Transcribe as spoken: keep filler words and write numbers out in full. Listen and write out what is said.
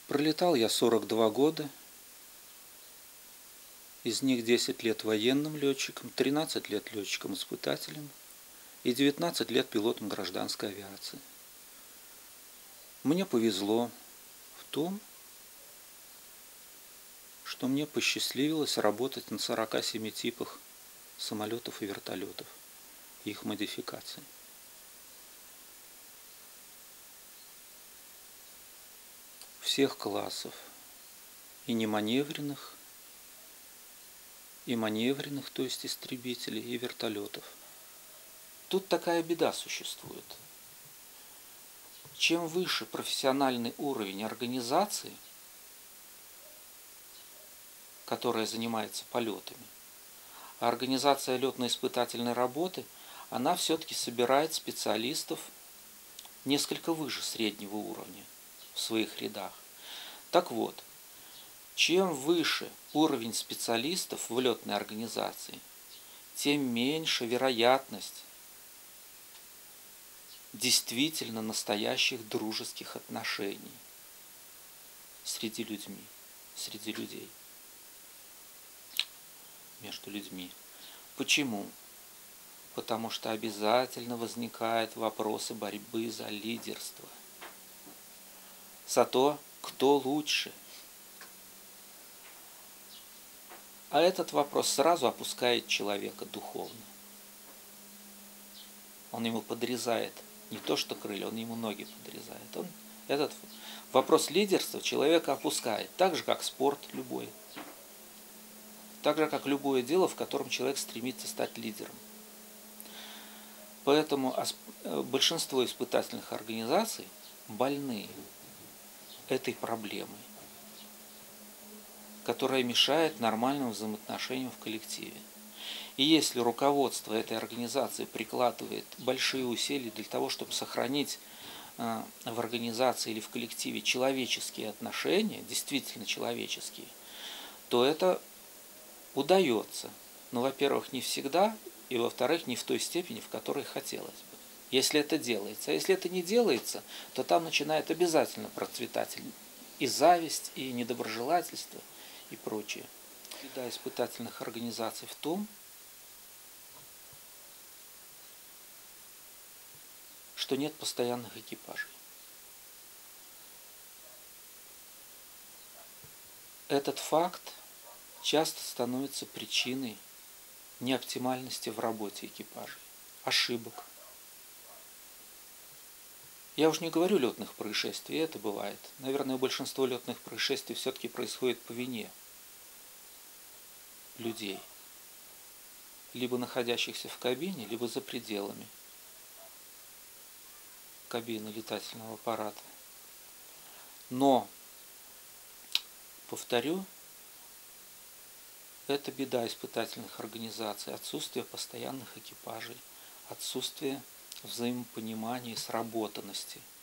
Пролетал я сорок два года, из них десять лет военным летчиком, тринадцать лет летчиком-испытателем и девятнадцать лет пилотом гражданской авиации. Мне повезло в том, что мне посчастливилось работать на сорока семи типах самолетов и вертолетов и их модификаций. Всех классов, и неманевренных, и маневренных, то есть истребителей, и вертолетов. Тут такая беда существует. Чем выше профессиональный уровень организации, которая занимается полетами, а организация летно-испытательной работы, она все-таки собирает специалистов несколько выше среднего уровня в своих рядах. Так вот, чем выше уровень специалистов в летной организации, тем меньше вероятность действительно настоящих дружеских отношений среди людьми, среди людей, между людьми. Почему? Потому что обязательно возникают вопросы борьбы за лидерство, за то, кто лучше. А этот вопрос сразу опускает человека духовно. Он ему подрезает не то что крылья, он ему ноги подрезает. Он этот вопрос лидерства человека опускает, так же, как спорт любой. Так же, как любое дело, в котором человек стремится стать лидером. Поэтому большинство испытательных организаций больны этой проблемой, которая мешает нормальным взаимоотношениям в коллективе. И если руководство этой организации прикладывает большие усилия для того, чтобы сохранить в организации или в коллективе человеческие отношения, действительно человеческие, то это удается. Но, во-первых, не всегда, и, во-вторых, не в той степени, в которой хотелось бы. Если это делается. А если это не делается, то там начинает обязательно процветать и зависть, и недоброжелательство, и прочее. Беда испытательных организаций в том, что нет постоянных экипажей. Этот факт часто становится причиной неоптимальности в работе экипажей, ошибок. Я уж не говорю летных происшествий, это бывает. Наверное, большинство летных происшествий все-таки происходит по вине людей, либо находящихся в кабине, либо за пределами кабины летательного аппарата. Но, повторю, это беда испытательных организаций, отсутствие постоянных экипажей, отсутствие взаимопонимания и сработанности